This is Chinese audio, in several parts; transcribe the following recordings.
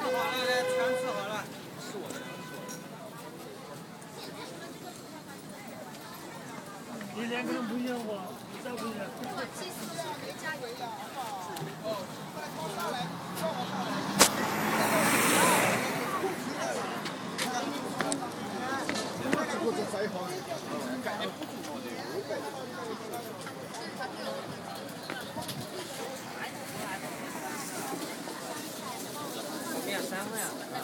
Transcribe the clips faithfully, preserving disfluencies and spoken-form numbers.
好了，来，全吃好了。是我的， 你两个人不一样哇，咋不一样？ 我气死了，没加油了，好不好？哦，快上来，叫我上来。我这再好，感觉不足的。 没有三分呀。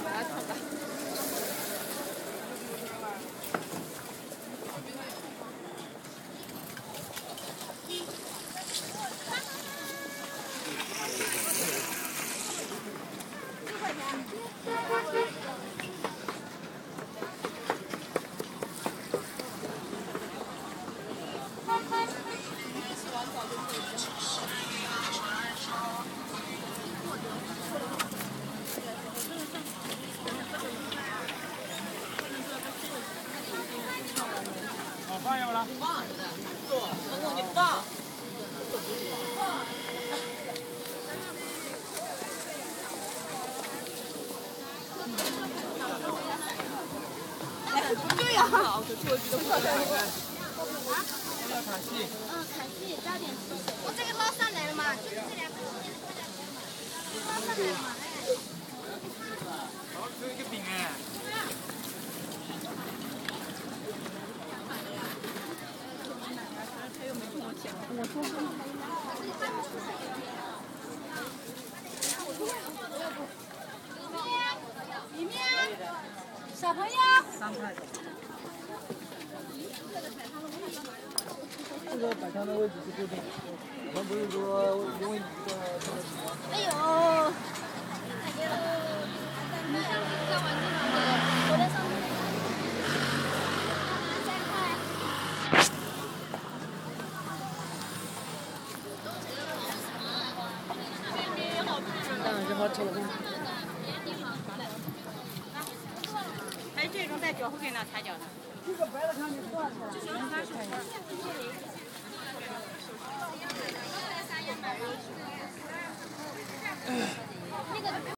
放下了。 放，做，我给你放。 不对呀。 我要卡戏。 嗯，凯西加点醋。我这个捞上来了嘛，就是这两个。捞上来了嘛，哎。 好，只有一个饼哎。 我说过。里面，小朋友。 三块。 这个摆摊的位置是固定的，我们不是说因为你这个这个什么。 哎呦。我在上面。再快。 当然是好吃了。 还有这种在脚后跟那踩脚的。 这个白的看你多少钱？ 能三十块。 那个。